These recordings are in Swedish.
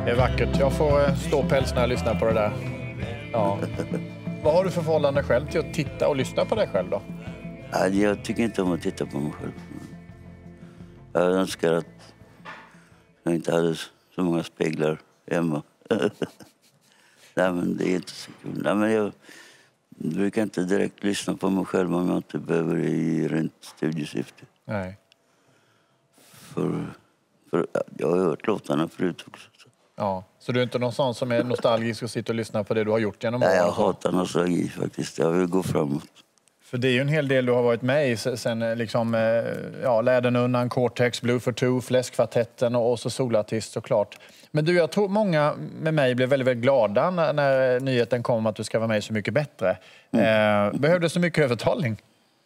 Det är vackert. Jag får ståpäls när jag lyssnar på det där. Ja. Vad har du för förhållande själv till att titta och lyssna på dig själv då? Ja, jag tycker inte om att titta på mig själv. Jag önskar att jag inte hade så många speglar hemma. Nej, men det är inte så kul. Nej, men jag brukar inte direkt lyssna på mig själv om jag inte behöver i rent studiesyfte. Nej. För jag har hört låtarna förut också. Ja, så du är inte någon sån som är nostalgisk och sitter och lyssnar på det du har gjort genom åren? Nej, jag hatar nostalgi faktiskt. Jag vill gå framåt. För det är ju en hel del du har varit med i sen liksom, ja, Lädernunnan, Cortex, Blue for Two, Fläskkvartetten och så solartist såklart. Men du, jag tror många med mig blev väldigt, väldigt glada när nyheten kom att du ska vara med Så mycket bättre. Behövdes så mycket övertalning?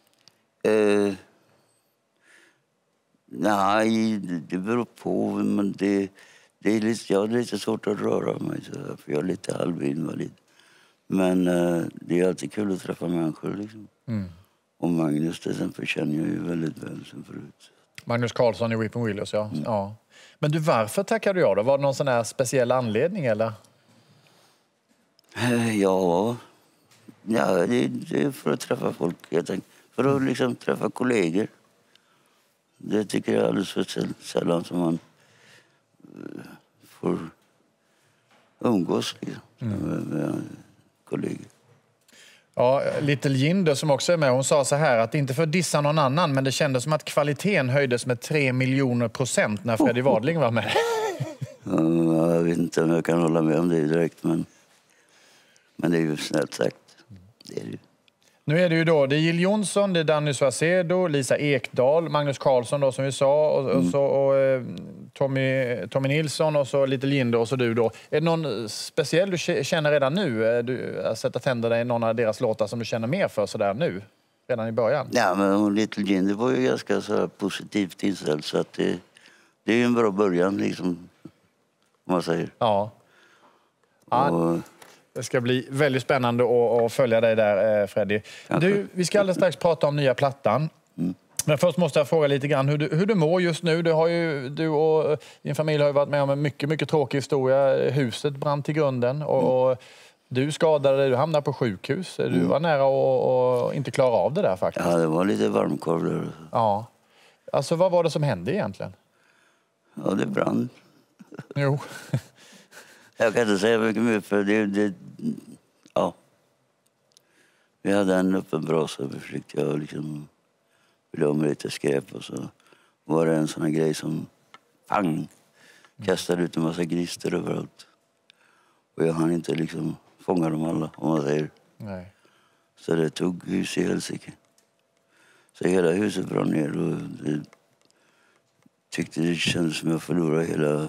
Nej, det beror på, men det är lite, jag har lite svårt att röra mig så här, för jag är lite halvinvalid. Men det är alltid kul att träffa människor liksom. Och Magnus till exempel känner jag ju väldigt väl sen förut. Magnus Carlsson i Weeping Willows, ja. Ja. Men du, varför tackade du ja då? Var det någon sån här speciell anledning eller? Ja, det är för att träffa folk. Jag tänkte, för att liksom träffa kollegor. Det tycker jag är alldeles för sällan som man får umgås liksom, med kollegor. Ja, Little Jinder som också är med, hon sa så här att inte för att dissa någon annan, men det kändes som att kvaliteten höjdes med 3 miljoner % när Freddie Wadling var med. Ja, jag vet inte om jag kan hålla med om det direkt, men det är ju snällt sagt. Det är det ju. Nu är det ju då, det är Jill Johnson, det är Danny Saucedo, Lisa Ekdahl, Magnus Carlsson då som vi sa och Tommy Nilsson och så Little Jinder och så du då. Är det någon speciell du känner redan nu? Du har sett att hända dig någon av deras låtar som du känner mer för sådär nu? Redan i början? Ja, men Little Jinder var ju ganska så positivt inställd så att det är ju en bra början liksom, om man säger. Ja. Och, det ska bli väldigt spännande att följa dig där, Freddie. Du, vi ska alldeles strax prata om nya plattan. Men först måste jag fråga lite grann hur du mår just nu. Du och din familj har ju varit med om en mycket, mycket tråkig historia. Huset brann till grunden och du skadade dig, du hamnade på sjukhus. Du var nära att inte klara av det där faktiskt. Ja, det var lite varmkorv där. Ja. Alltså, vad var det som hände egentligen? Ja, det brann. Jo. Jag kan inte säga mycket mer för ja. Vi hade en öppen brasa, vi försökte jag liksom ville ha med lite skräp och så var det en sån här grej som pang kastade ut en massa grister överallt. Och jag hann inte liksom fånga dem alla, om man säger. Nej. Så det tog hus i helsike. Så hela huset brann ner och tyckte det kändes som jag förlorade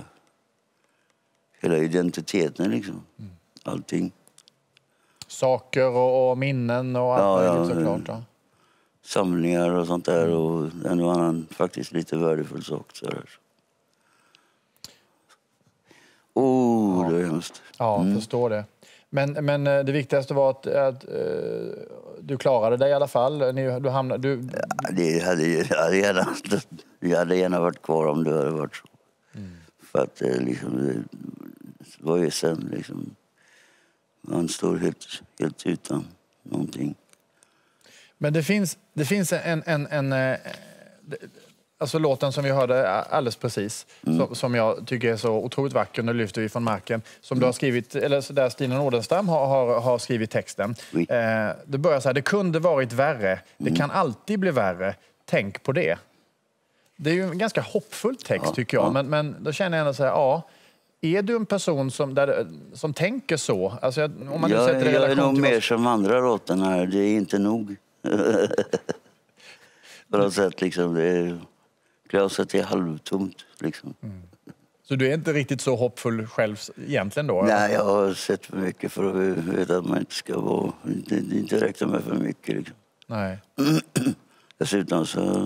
hela identiteten liksom. Allting. Saker och minnen och allt möjligt såklart. Ja. Samlingar och sånt där och en och annan faktiskt lite värdefull sak. Så där. Det är hemskt. Ja, jag förstår det. Men det viktigaste var att du klarade dig i alla fall. Du hamnade, Ja, jag hade gärna varit kvar om det hade varit så. För att liksom, det var ju sen liksom, man står helt utan någonting. Men det finns alltså låten som vi hörde alldeles precis som jag tycker är så otroligt vacker, nu lyfter vi från marken, som du har skrivit, eller där Stina Nordenstam har skrivit texten. Det börjar så här: det kunde varit värre, det kan alltid bli värre, tänk på det. Det är ju en ganska hoppfull text tycker jag, men då känner jag ändå så här, är du en person som tänker så? Alltså, om man jag är nog mer som andra låten här, det är inte nog. På något sätt liksom, det är glaset är halvtomt liksom. Så du är inte riktigt så hoppfull själv egentligen då? Nej, jag har sett för mycket för att veta att man inte ska vara, inte räkna med för mycket liksom. Nej. Dessutom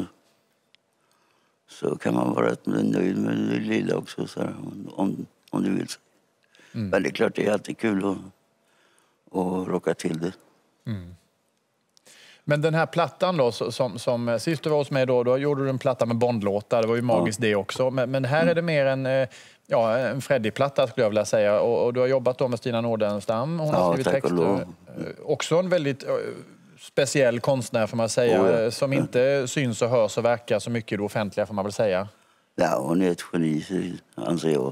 så kan man vara rätt nöjd med det lilla också så här, om du vill. Men det är klart det är alltid kul att råka till det. Men den här plattan då, som sist du var hos mig då gjorde du en platta med Bondlåtar. Det var ju magiskt det också. Men här är det mer en Freddie-platta skulle jag vilja säga. Och du har jobbat då med Stina Nordenstam. Hon har skrivit texter. Också en väldigt speciell konstnär får man säga. Som inte syns och hörs och verkar så mycket i det offentliga får man väl säga. Ja, hon är ett geni, anser jag.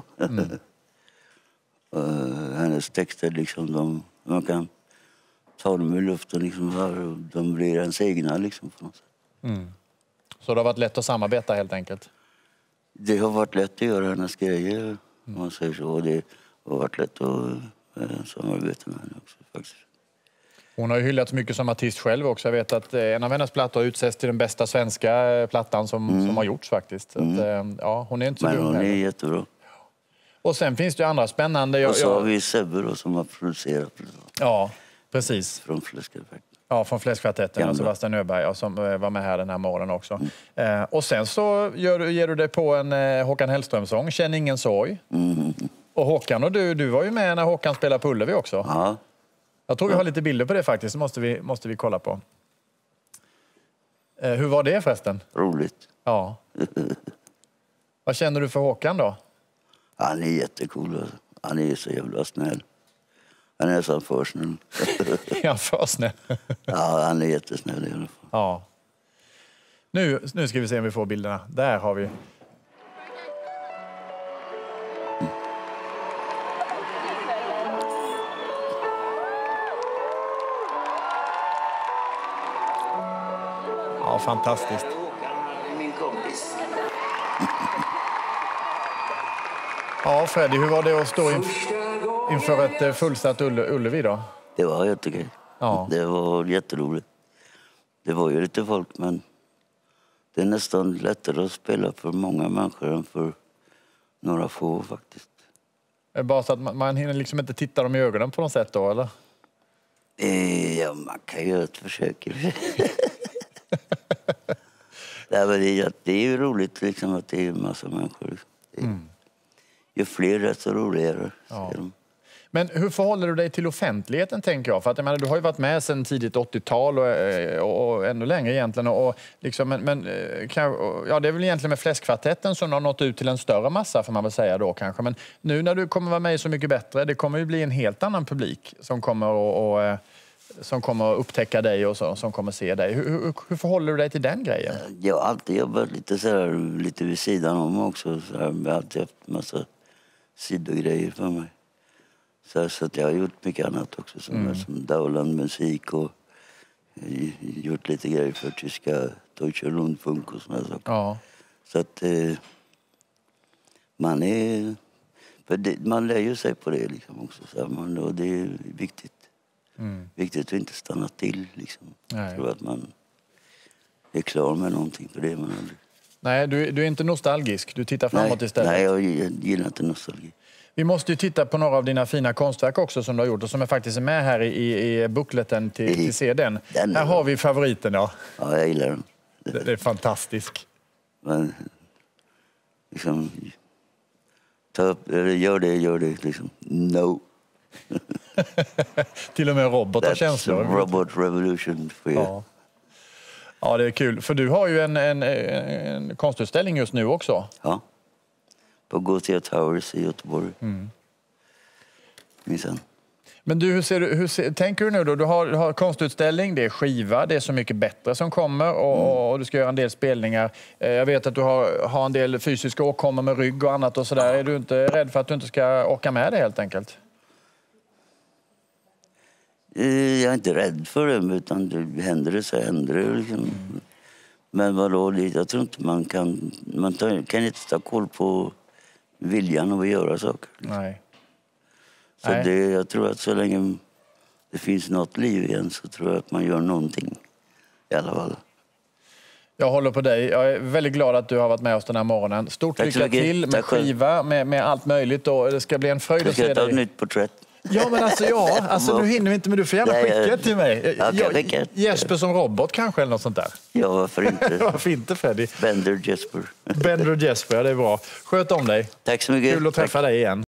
Hennes texter liksom, man kan ta dem i luften liksom, och de blir ens egna liksom, på något sätt. Så det har varit lätt att samarbeta helt enkelt? Det har varit lätt att göra hennes grejer, om man säger så. Det har varit lätt att samarbeta med henne också faktiskt. Hon har ju hyllats mycket som artist själv också. Jag vet att en av hennes plattor utses till den bästa svenska plattan som har gjorts faktiskt. Så att, ja, hon är inte så dum. Men hon är jättebra. Och sen finns det ju andra spännande... Och så har vi Sebbe då, som har producerat. Ja, precis. Från Fläskkvartetten. Ja, från Fläskkvartetten och Sebastian Öberg som var med här den här morgonen också. Och sen så ger du det på en Håkan Hellström-sång, Känn ingen sorg. Och Håkan och du var ju med när Håkan spelade på Ullevi också. Ja. Jag tror vi har lite bilder på det faktiskt, det måste vi kolla på. Hur var det förresten? Roligt. Ja. Vad känner du för Håkan då? Han är jättecool. Alltså. Han är så jävla snäll. Han är så för snäll. Ja, för snäll. Ja, han är jättesnäll i alla fall. Ja. Nu ska vi se om vi får bilderna. Där har vi. Ja, fantastiskt. Min kompis. Ja, Freddy, hur var det att stå inför ett fullsatt Ullevi då? Det var jättekul. Ja. Det var jätteroligt. Det var ju lite folk, men det är nästan lättare att spela för många människor än för några få faktiskt. Bara så att man hinner liksom inte titta dem i ögonen på något sätt då, eller? Ja, man kan göra ett försök. Det är ju roligt liksom, att det är en massa människor. Liksom. Ju fler desto roligare. Ja. Men hur förhåller du dig till offentligheten, tänker jag? För att jag menar, du har ju varit med sedan tidigt 80-tal och ännu längre egentligen. Och liksom, ja, det är väl egentligen med Fläskkvartetten som har nått ut till en större massa, får man väl säga då kanske. Men nu när du kommer vara med Så mycket bättre, det kommer ju bli en helt annan publik som kommer som kommer att upptäcka dig och som kommer att se dig. Hur förhåller du dig till den grejen? Jag har alltid jobbat lite vid sidan om också. Jag har alltid haft massa sidogrejer för mig. Så att jag har gjort mycket annat också. Som Dauland musik och gjort lite grejer för tyska Deutsche Rundfunk och sådana saker. Ja. Så att man lär ju sig på det liksom också. Och det är viktigt. Viktigt att inte stanna till liksom. Jag tror att man är klar med någonting, för det man aldrig. Nej, du är inte nostalgisk. Du tittar framåt istället. Nej, jag gillar inte nostalgi. Vi måste ju titta på några av dina fina konstverk också som du har gjort och som är faktiskt med här i bookleten till CD:n. Här har vi favoriten, ja. Ja, jag gillar den. Det är fantastisk. Men liksom gör det liksom. No. Till och med robot har känslor. Robot revolution för er. Ja. Ja, det är kul. För du har ju en konstutställning just nu också. Ja. På Gothia Towers i Göteborg. Men du, tänker du nu då? Du har konstutställning, det är skiva, det är Så mycket bättre som kommer och du ska göra en del spelningar. Jag vet att du har en del fysiska åkommor med rygg och annat och sådär. Är du inte rädd för att du inte ska orka med det helt enkelt? Jag är inte rädd för det, utan det händer det liksom. Men vadå, jag tror inte man kan inte ta koll på viljan att göra saker. Nej. Så jag tror att så länge det finns något liv igen så tror jag att man gör någonting i alla fall. Jag håller på dig. Jag är väldigt glad att du har varit med oss den här morgonen. Stort lycka till med skiva, med allt möjligt. Och det ska bli en fröjd att se dig. Jag ska ta ett nytt porträtt. Ja, men alltså nu hinner vi inte, men du får gärna skicka till mig. Jesper som robot kanske, eller något sånt där. Ja, varför inte? Varför inte, Freddy? Bender Jesper. Bender Jesper, det är bra. Sköt om dig. Tack så mycket. Kul att träffa dig igen.